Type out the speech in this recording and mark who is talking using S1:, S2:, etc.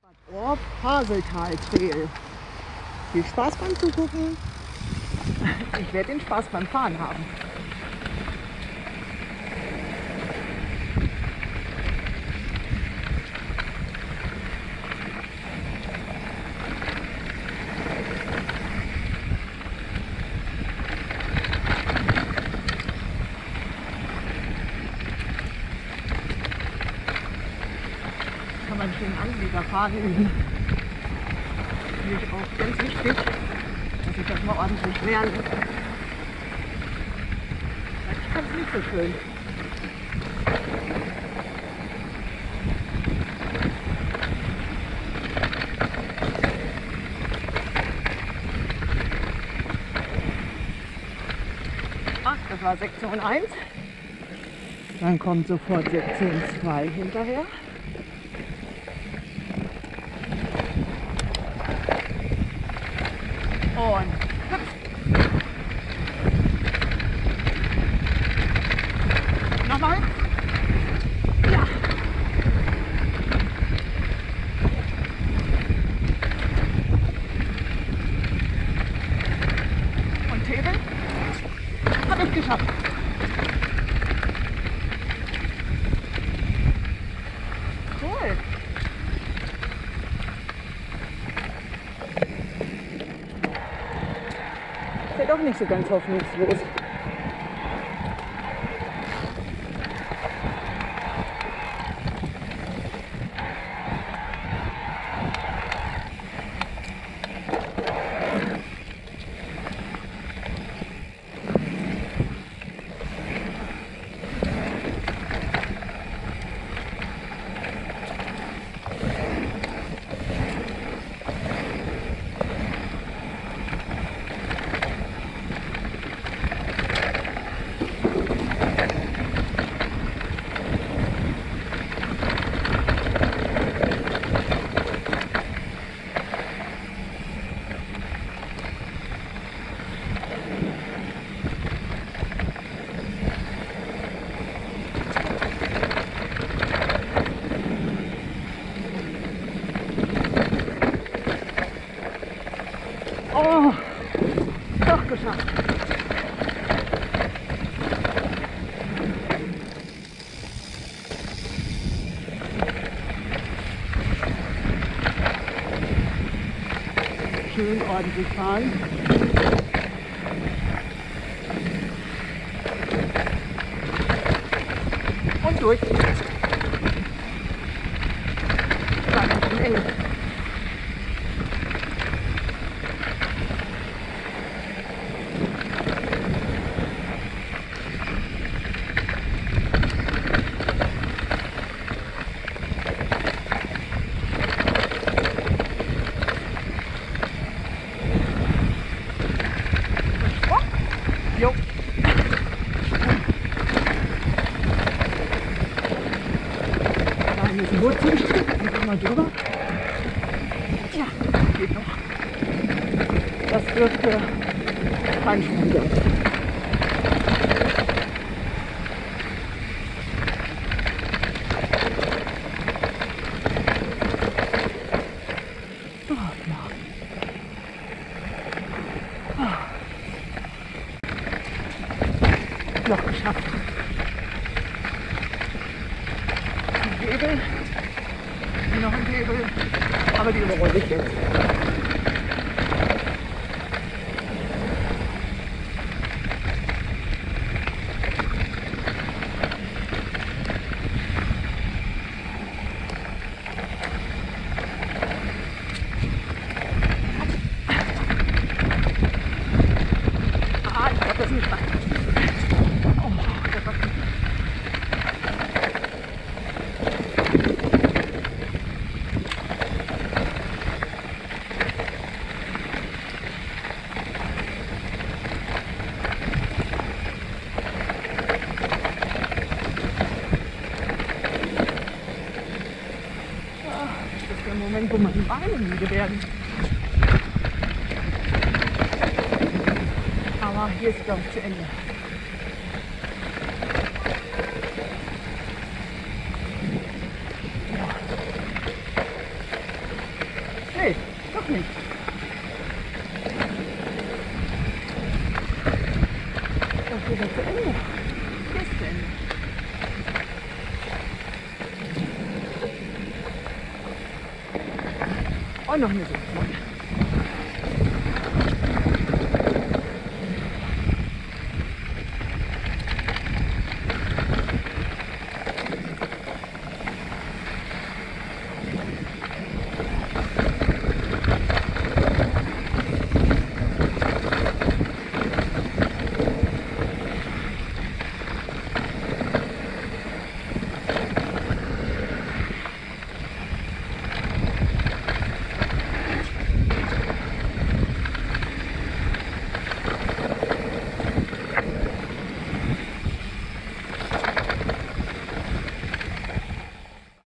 S1: Bad Haseltal Trail. Viel Spaß beim Zugucken. Ich werde den Spaß beim Fahren haben. Kann man schön Anliegerfahren üben. Finde ich auch ganz wichtig, dass ich das mal ordentlich lerne. Ich kann es nicht so schön. Ach, das war Sektion 1. Dann kommt sofort Sektion 2 hinterher. Und hüpf. Nochmal. Ja. Und Hebel. Hab ich geschafft. Cool. Ist ja doch nicht so ganz hoffnungslos. Oh, doch geschafft. Schön ordentlich fahren. Und durch. War ganz schön eng. Jo. Da ist ein Wurzelstück, da kommen wir drüber. Ja, geht noch. Das dürfte kein Sprung sein. Oh, ja. Noch geschafft. Ein Hebel, noch ein Hebel, aber die überrolle ich jetzt. Ah, ich glaube, das ist nicht rein. Das ist der Moment, wo meine Beine müde werden. Aber hier ist, glaube ich, zu Ende. Und noch eine Sitzbank.